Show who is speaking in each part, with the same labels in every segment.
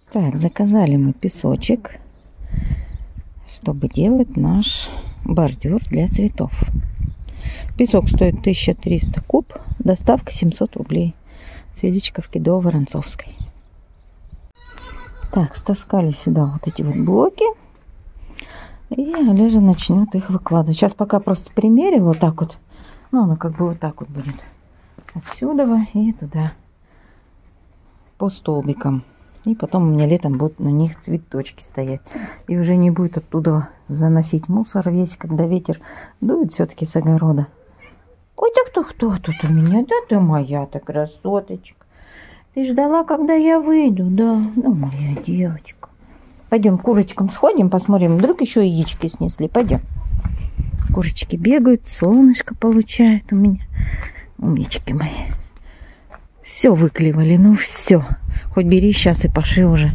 Speaker 1: Так, заказали мы песочек, чтобы делать наш бордюр для цветов. Песок стоит 1300 куб, доставка 700 рублей с Величковки до Воронцовской. Так, стаскали сюда вот эти вот блоки. И Олежа начнет их выкладывать. Сейчас пока просто примерю вот так вот. Ну, оно как бы вот так вот будет. Отсюда и туда. По столбикам. И потом у меня летом будут на них цветочки стоять. И уже не будет оттуда заносить мусор весь, когда ветер дует все-таки с огорода. Ой, да кто тут у меня? Да ты моя-то красоточка. Ты ждала, когда я выйду, да? Ну, моя девочка. Пойдем к курочкам сходим, посмотрим. Вдруг еще яички снесли. Пойдем. Курочки бегают, солнышко получают у меня. Умнички мои. Все выклевали, ну все. Хоть бери сейчас и паши уже.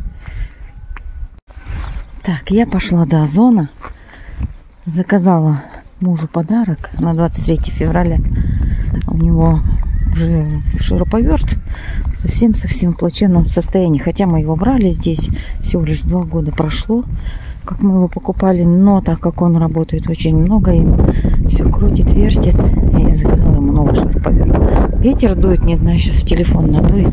Speaker 1: Так, я пошла до Озона. Заказала мужу подарок на 23 февраля. У него уже шуруповерт совсем в плачевном состоянии. Хотя мы его брали здесь. Всего лишь 2 года прошло, как мы его покупали. Но так как он работает очень много, им все крутит, вертит. Я заказала ему новый шуруповерт. Ветер дует, не знаю, сейчас в телефон надует.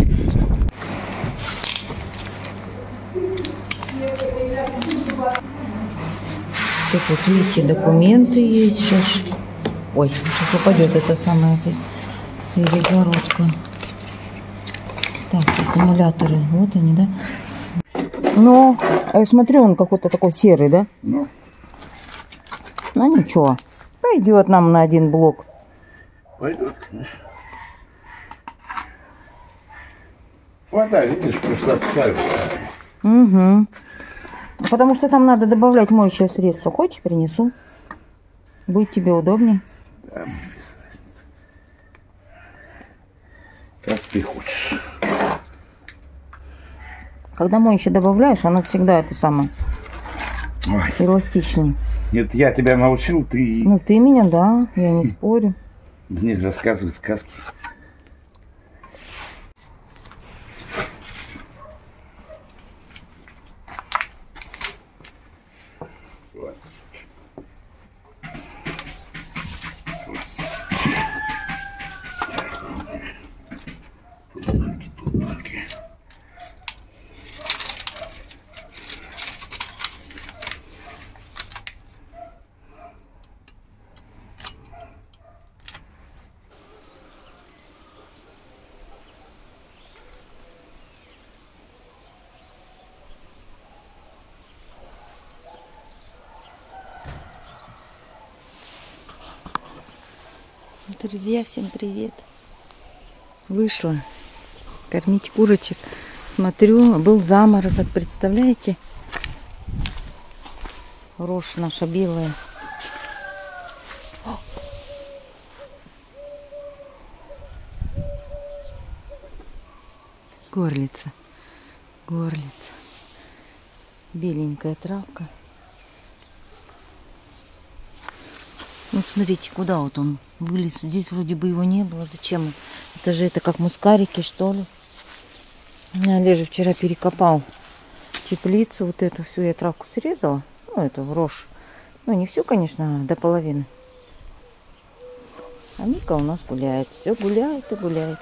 Speaker 1: Тут вот видите, документы есть. Сейчас... Ой, сейчас упадет эта самая перегородка. Так, аккумуляторы. Вот они, да? Ну, смотрю, он какой-то такой серый, да? Ну ничего. Пойдет нам на 1 блок.
Speaker 2: Пойдет, конечно. Вода, видишь, просто отставится.
Speaker 1: Угу. Потому что там надо добавлять моющее средство. Хочешь, принесу? Будет тебе удобнее.
Speaker 2: Да, без разницы. Как ты хочешь.
Speaker 1: Когда моющее добавляешь, оно всегда это самое эластичнее.
Speaker 2: Нет, я тебя научил, ты...
Speaker 1: Ну, ты меня, да, я не спорю.
Speaker 2: Мне рассказывать сказки.
Speaker 1: Друзья, всем привет! Вышла кормить курочек. Смотрю, был заморозок, представляете? Рожь наша белая. Горлица. Беленькая травка. Ну, смотрите, куда вот он вылез. Здесь вроде бы его не было. Зачем? Это же как мускарики, что ли. Олежа вчера перекопал теплицу. Вот эту всю я травку срезала. Ну, эту рожь. Ну, не всю, конечно, до половины. А Мика у нас гуляет. Все гуляет и гуляет.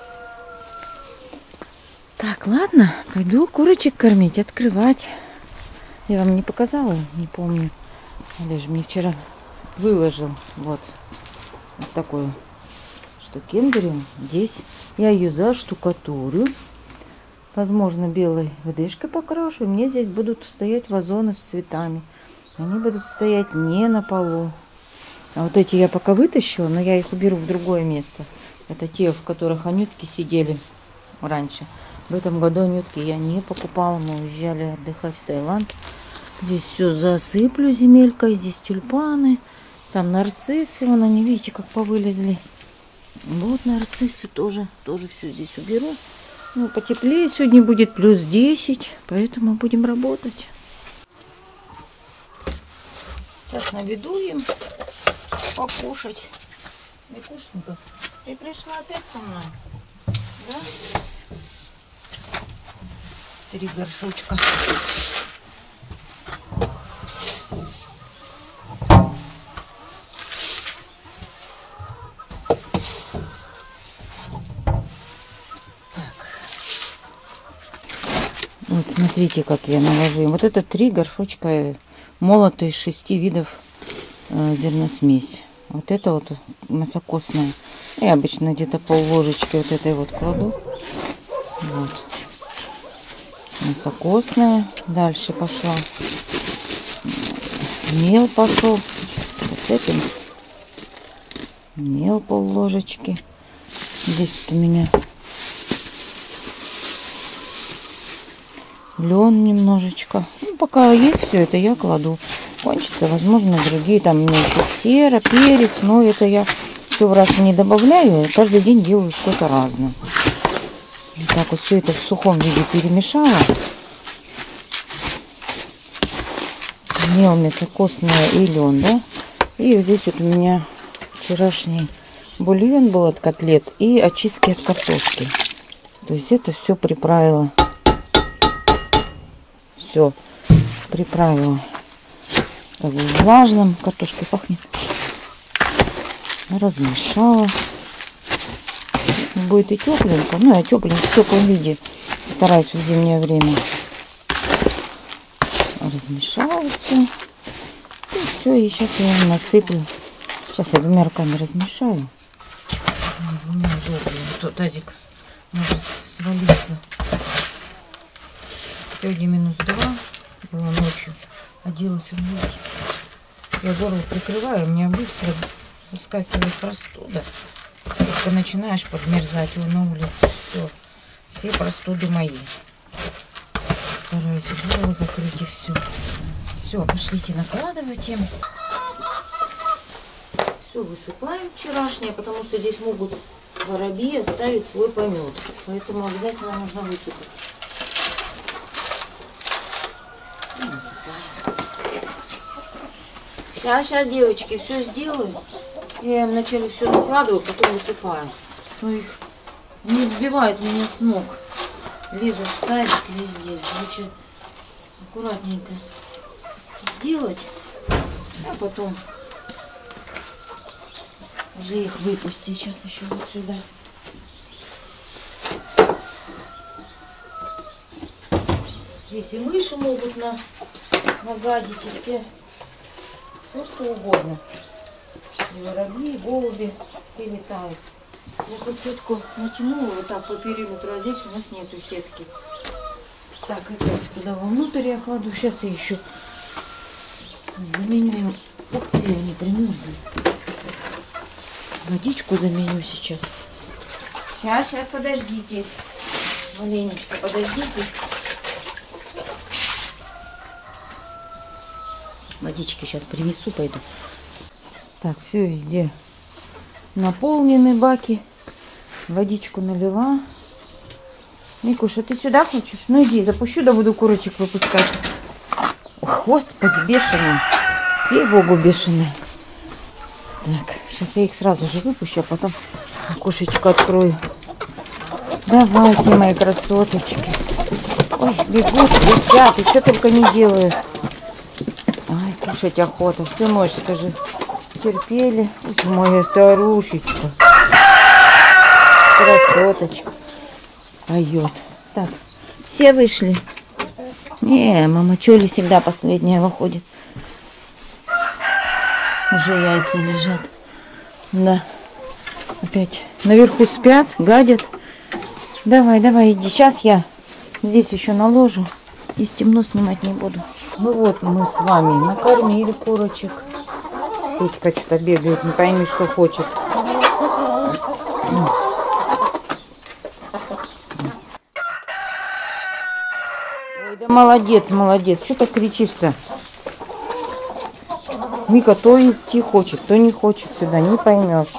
Speaker 1: Так, ладно. Пойду курочек кормить, открывать. Я вам не показала, не помню. Олежа мне вчера выложил вот такую штукенцию. Здесь я ее заштукатурю. Возможно, белой водышкой покрашу. И мне здесь будут стоять вазоны с цветами. Они будут стоять не на полу. А вот эти я пока вытащила, но я их уберу в другое место. Это те, в которых анютки сидели раньше. В этом году анютки я не покупала. Мы уезжали отдыхать в Таиланд. Здесь все засыплю земелькой. Здесь тюльпаны. Там нарциссы, вон они, видите, как повылезли. Вот нарциссы тоже все здесь уберу. Ну, потеплее сегодня будет плюс 10, поэтому будем работать. Сейчас наведу им покушать. Викушенька, ты пришла опять со мной? Да? 3 горшочка. Вот смотрите, как я наложу. Вот это 3 горшочка молотые из 6 видов зерносмесь. Вот это вот маслокосная. Я обычно где-то пол-ложечки вот этой вот кладу. Вот. Маслокосная. Дальше пошла. Мел пошел. С этим. Мел пол-ложечки. Здесь вот у меня лен немножечко. Ну, пока есть все это, я кладу. Кончится, возможно, другие. Там у меня еще сера, перец. Но это я все в раз не добавляю. Каждый день делаю что-то разное. Вот так вот все это в сухом виде перемешала. Мел, мясокосная и лен, да. И вот здесь вот у меня вчерашний бульон был от котлет и очистки от картошки. То есть это все приправила. Все приправила. Так, влажным, картошкой пахнет. Размешала. Будет и тепленько. Ну, я тепленько в теплом виде стараюсь в зимнее время. Размешала все. И все, и сейчас я насыплю. Сейчас я 2 руками размешаю. 2 удобно, а то тазик может свалиться. Сегодня -2 было ночью. Оделась в мультик. Я горло прикрываю, у меня быстро выскакивает простуда. Только начинаешь подмерзать на улице. Все простуды мои. Стараюсь горло закрыть и все. Все, пошлите накладывать им. Все высыпаем вчерашнее, потому что здесь могут воробьи оставить свой помет. Поэтому обязательно нужно высыпать. И насыпаем. Сейчас, девочки, все сделаю. Я им вначале все накладываю, потом высыпаю. Но их не сбивает меня с ног. Лезут в тазик везде. Лучше аккуратненько сделать, а потом уже их выпустить. Сейчас еще вот сюда. Здесь и мыши могут нагадить, и все что угодно. И воробьи, и голуби все летают. Я хоть сетку натянула вот так по периметру, а здесь у нас нету сетки. Так, опять туда вовнутрь я кладу. Сейчас я еще заменю им. Ух ты, они примерзли. Водичку заменю сейчас. Сейчас, подождите. Маленечко, подождите. Водички сейчас принесу, пойду. Так, все везде наполнены баки. Водичку налила. Микуша, ты сюда хочешь? Ну иди, запущу, да буду курочек выпускать. Ох, господи, бешеные. Ей-богу, бешеные. Так, сейчас я их сразу же выпущу, а потом окошечко открою. Давайте, мои красоточки. Ой, бегут, летят, и что только не делают. Ай, кушать охота. Всю ночь, скажи, терпели. Ой, моя старушечка. Красоточка. Поет. Так, все вышли. Не, мама Чоли всегда последняя выходит. Уже яйца лежат. Да. Опять наверху спят, гадят. Давай, давай, иди. Сейчас я здесь еще наложу. Здесь темно, снимать не буду. Ну вот мы с вами накормили курочек. Петька что-то бегает, не пойми, что хочет. Ой, да молодец, молодец. Что так кричишь-то? Мика то идти хочет, то не хочет сюда, не поймешь.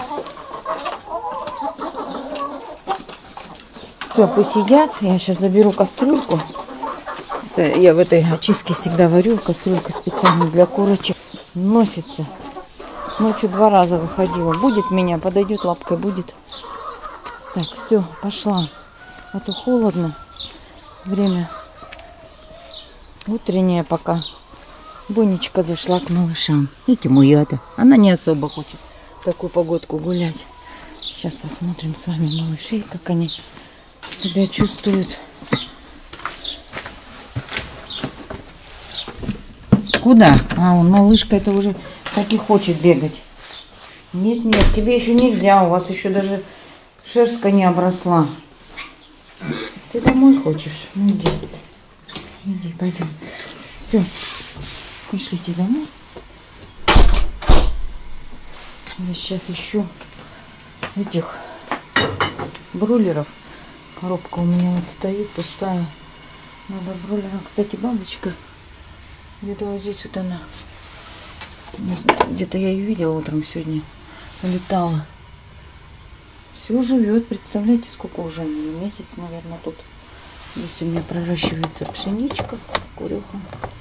Speaker 1: Все, посидят. Я сейчас заберу кастрюльку. Это я в этой очистке всегда варю. Кастрюлька специально для курочек. Носится. Ночью 2 раза выходила. Будет меня, подойдет лапкой, будет. Так, все, пошла. А то холодно. Время Утренняя пока. Бонечка зашла к малышам. Видите, Муята. Она не особо хочет в такую погодку гулять. Сейчас посмотрим с вами малышей, как они себя чувствуют. Куда? А, он, малышка, это уже так и хочет бегать. Нет, нет, тебе еще нельзя. У вас еще даже шерстка не обросла. Ты домой хочешь? Ну иди. Иди, пойдем. Все. Пришлите домой. Я сейчас ищу этих бройлеров. Коробка у меня вот стоит пустая. Надо бройлера. Кстати, бабочка. Где-то вот здесь вот она. Где-то я ее видела утром сегодня. Летала. Все живет. Представляете, сколько уже? Месяц, наверное, тут. Здесь у меня проращивается пшеничка, куреха.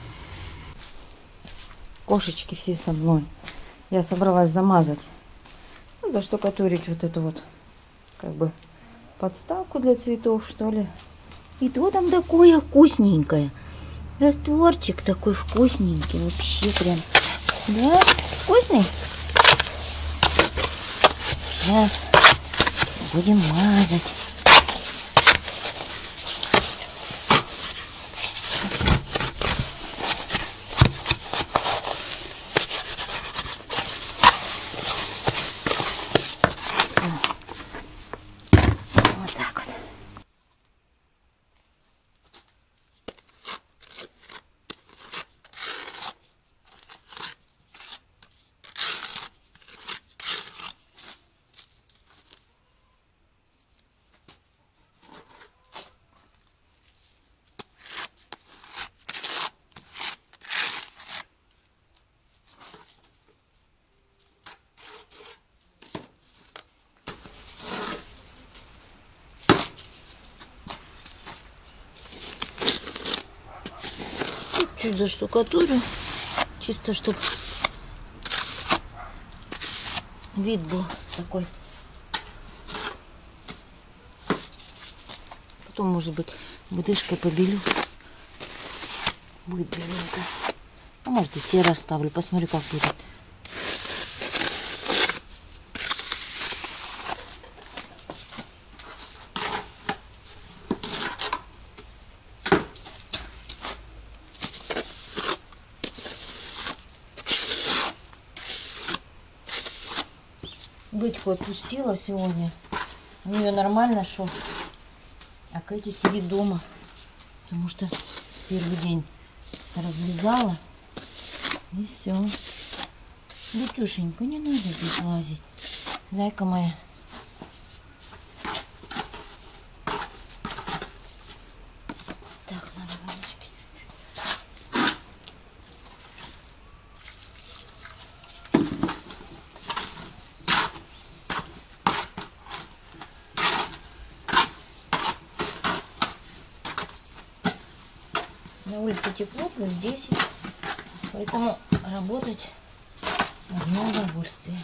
Speaker 1: Кошечки все со мной. Я собралась замазать. Ну, заштукатурить вот эту вот, как бы, подставку для цветов, что ли. И то там такое вкусненькое. Растворчик такой вкусненький. Вообще прям. Да? Вкусный? Сейчас будем мазать. Вот так вот. Чуть заштукатурю, чисто чтобы вид был такой. Потом, может быть, выдышкой побелю. Будет беленько. А может, и серо оставлю. Посмотрю, как будет. Бытьку отпустила сегодня. У нее нормально шел. А Кэти сидит дома. Потому что первый день развязала. И все. Бутюшенька, не надо здесь лазить. Зайка моя. Так, надо водички чуть-чуть. На улице тепло, плюс 10. Поэтому работать одно удовольствие.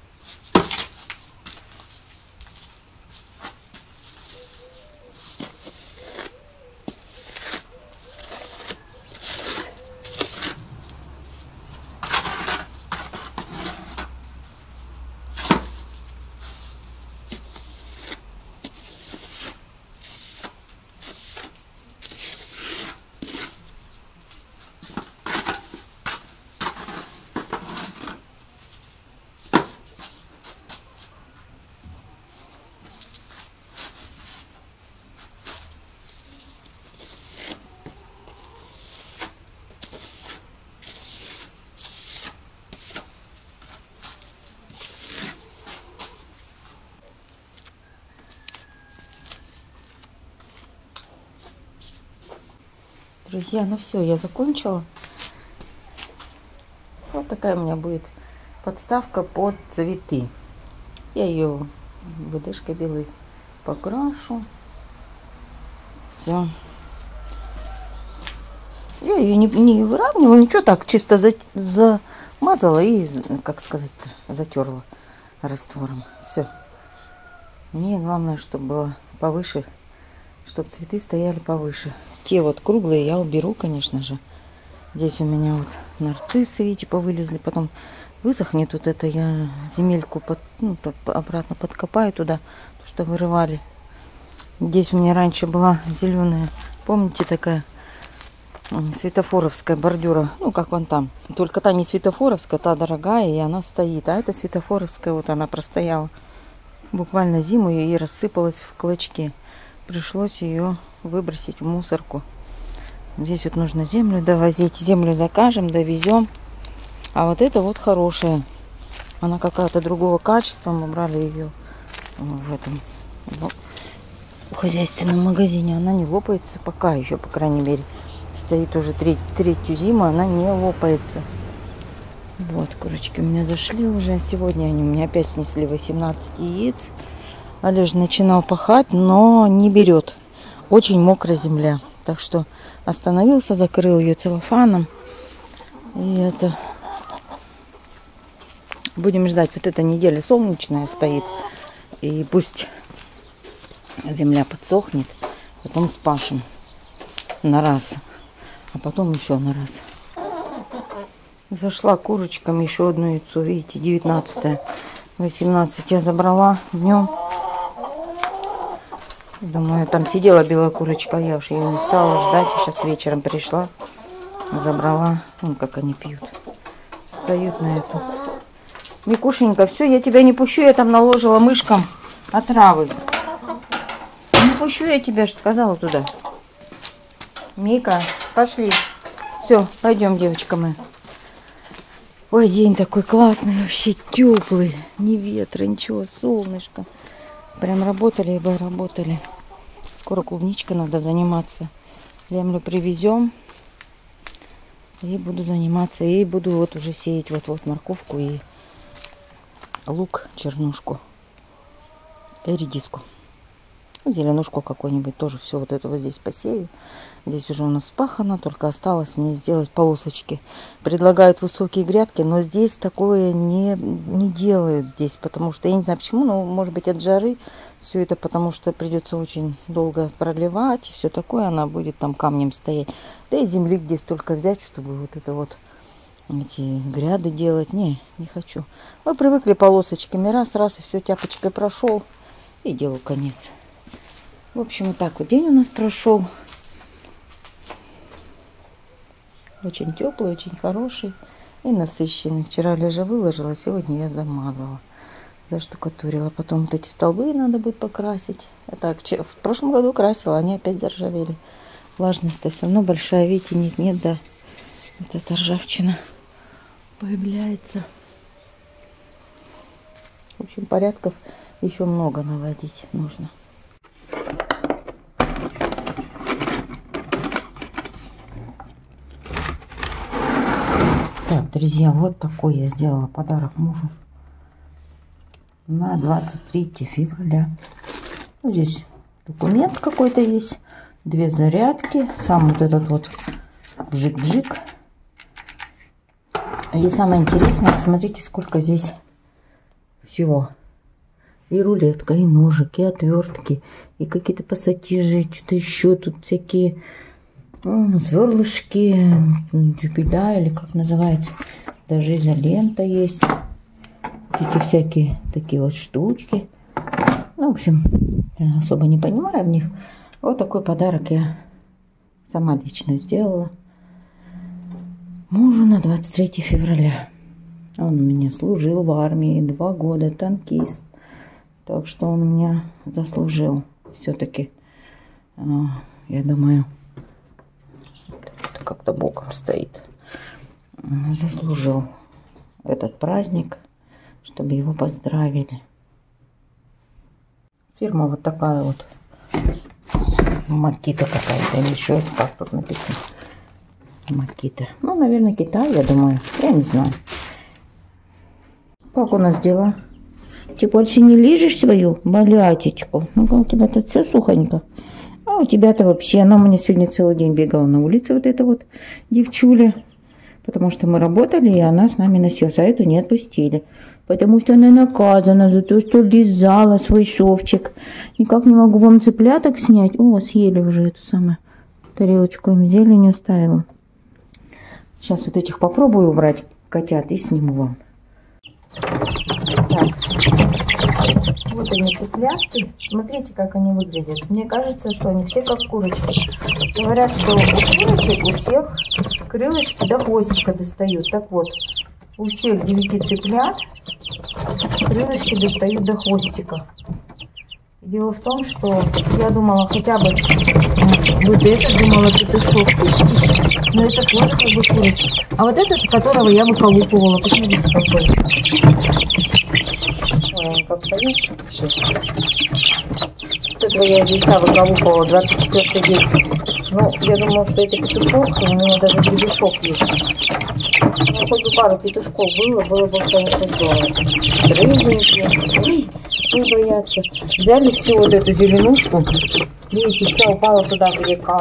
Speaker 1: Друзья, ну все, я закончила. Вот такая у меня будет подставка под цветы. Я ее выдышкой белой покрашу. Все. Я ее не выравнивала, ничего, так чисто замазала и, как сказать, затерла раствором. Все. Мне главное, чтобы было повыше, чтобы цветы стояли повыше, те вот круглые я уберу, конечно же. Здесь у меня вот нарциссы, видите, повылезли. Потом высохнет вот это, я земельку обратно подкопаю туда, то, что вырывали. Здесь у меня раньше была зеленая, помните, такая светофоровская бордюра, ну как вон там. Только та не светофоровская, та дорогая, и она стоит. А эта светофоровская, вот она простояла буквально зиму и рассыпалась в клочки. Пришлось ее выбросить в мусорку. Здесь вот нужно землю довозить. Землю закажем, довезем. А вот это вот хорошая. Она какая-то другого качества. Мы брали ее в этом в хозяйственном магазине. Она не лопается пока еще, по крайней мере. Стоит уже третью зиму, она не лопается. Вот, курочки у меня зашли уже. Сегодня они у меня опять снесли 18 яиц. Олеж начинал пахать, но не берет. Очень мокрая земля. Так что остановился, закрыл ее целлофаном. И это... Будем ждать. Вот эта неделя солнечная стоит. И пусть земля подсохнет. Потом спашем на раз. А потом еще на раз. Зашла курочкам еще одно яйцо. Видите, 19-е. 18 я забрала днем. Думаю, там сидела белая курочка, я уж ее не стала ждать. Сейчас вечером пришла, забрала. Вон как они пьют. Встают на эту. Микушенька, все, я тебя не пущу. Я там наложила мышкам отравы. Не пущу я тебя, что сказала туда. Мика, пошли. Все, пойдем, девочка моя. Ой, день такой классный, вообще теплый. Ни ветра, ничего, солнышко. Прям работали и бы работали. Скоро клубничка надо заниматься. Землю привезем. И буду заниматься. И буду вот уже сеять вот морковку и лук, чернушку. И редиску. Зеленушку какой-нибудь тоже. Все вот это вот здесь посею. Здесь уже у нас вспахано. Только осталось мне сделать полосочки. Предлагают высокие грядки. Но здесь такое не делают здесь. Потому что, я не знаю почему, но может быть от жары. Все это потому что придется очень долго проливать. И все такое. Она будет там камнем стоять. Да и земли где столько взять, чтобы вот это вот эти гряды делать. Не хочу. Мы привыкли полосочками. Раз, и все, тяпочкой прошел. И делу конец. В общем, вот так вот день у нас прошел. Очень теплый, очень хороший и насыщенный. Вчера Лежа выложила, сегодня я замазала, заштукатурила. Потом вот эти столбы надо будет покрасить. Это в прошлом году красила, они опять заржавели. Влажность-то все равно большая, видите, нет, да. Вот эта ржавчина появляется. В общем, порядков еще много наводить нужно. Так, друзья, вот такой я сделала подарок мужу на 23 февраля. Вот здесь документ какой-то есть, 2 зарядки, сам вот этот вот бжик-бжик. И самое интересное, посмотрите, сколько здесь всего. И рулетка, и ножик, и отвертки, и какие-то пассатижи, что-то еще тут всякие... сверлышки, дюбеля, или как называется. Даже изолента есть. Эти всякие такие вот штучки. Ну, в общем, я особо не понимаю в них. Вот такой подарок я сама лично сделала мужу на 23 февраля. Он у меня служил в армии 2 года, танкист. Так что он у меня заслужил все-таки, я думаю, как-то боком стоит. Заслужил этот праздник, чтобы его поздравили. Фирма вот такая вот. Макита какая-то. Или еще это как тут написано. Макита. Ну, наверное, Китай, я думаю. Я не знаю. Как у нас дела? Ты больше не лижешь свою малятечку? Ну-ка, у тебя тут все сухонько. А у тебя-то вообще, она у меня сегодня целый день бегала на улице, вот эта вот девчуля. Потому что мы работали, и она с нами носилась, а эту не отпустили. Потому что она наказана за то, что лизала свой шовчик. Никак не могу вам цыпляток снять. О, съели уже эту самую тарелочку им зеленью ставила. Сейчас вот этих попробую убрать, котят, и сниму вам. Так. Вот они, цыплятки. Смотрите, как они выглядят. Мне кажется, что они все как курочки. Говорят, что у курочек у всех крылышки до хвостика достают. Так вот, у всех 9 цыплят крылышки достают до хвостика. Дело в том, что я думала хотя бы вот этот, думала, петушок, но это тоже как бы курочка. А вот этот, которого я выколупывала, посмотрите, какой. Ой, он как боится. Вот этого я из яйца выколупывала, 24-й день. Ну, я думала, что это петушок, у него даже гребешок есть. Ну, хоть бы пару петушков было бы, конечно, здорово. Рыженькие. Ой, не боятся. Взяли всю вот эту зеленушку. Видите, вся упала туда в река.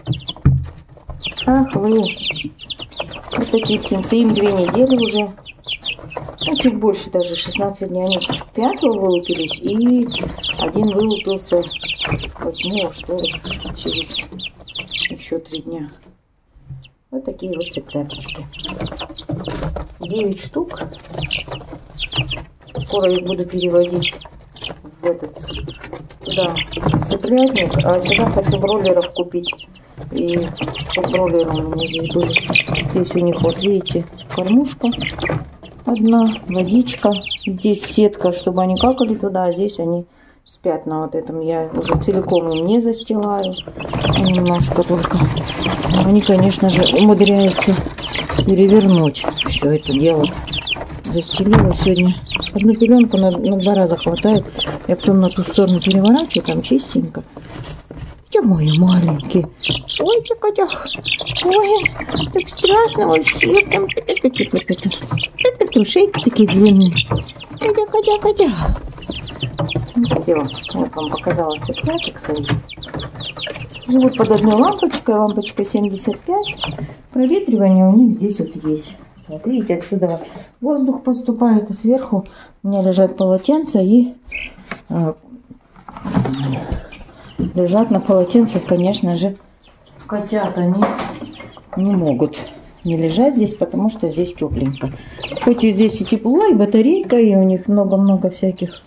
Speaker 1: Ах вы. Вот такие птенцы. Им 2 недели уже. Ну, чуть больше даже, 16 дней. Они 5-го вылупились, и один вылупился 8-го, что ли, через еще 3 дня. Вот такие вот цыпляточки. 9 штук. Скоро их буду переводить в этот, туда, цыплятник, а сюда хочу бройлеров купить. И чтобы бройлеры у меня здесь были. Здесь у них, вот видите, кормушка одна, водичка. Здесь сетка, чтобы они какали туда, а здесь они спят на вот этом. Я уже целиком им не застилаю, немножко только. Они, конечно же, умудряются перевернуть все это дело. Застелила сегодня. Одну пеленку на 2 раза хватает. Я потом на ту сторону переворачиваю, там чистенько. Где мои маленькие? Ой, ты котях. Ой, так страшно во всех там. Петушейки такие длинные. Котя. Все, вот вам показала цыпляток своих. Живут под одной лампочкой, лампочка 75. Проветривание у них здесь вот есть. Вот видите, отсюда воздух поступает, а сверху у меня лежат полотенца, и лежат на полотенцах, конечно же, котят. Они не могут не лежать здесь, потому что здесь тепленько. Хоть и здесь и тепло, и батарейка, и у них много-много всяких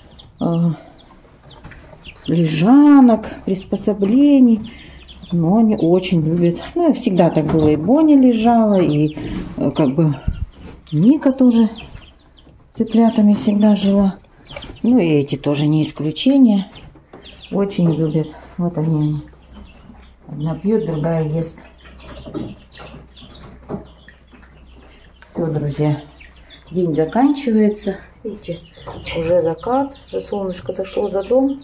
Speaker 1: лежанок, приспособлений. Но они очень любят. Ну, всегда так было. И Боня лежала, и как бы Ника тоже с цыплятами всегда жила. Ну, и эти тоже не исключение. Очень любят. Вот они. Одна пьет, другая ест. Все, друзья. День заканчивается. Видите, уже закат. Уже солнышко зашло за дом.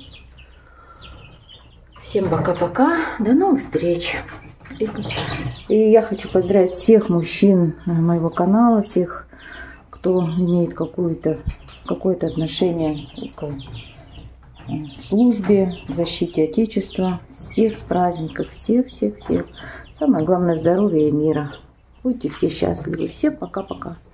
Speaker 1: Всем пока-пока, до новых встреч. И я хочу поздравить всех мужчин моего канала, всех, кто имеет какое-то отношение к службе, защите Отечества. Всех с праздников, всех. Самое главное, здоровья и мира. Будьте все счастливы. Всем пока-пока.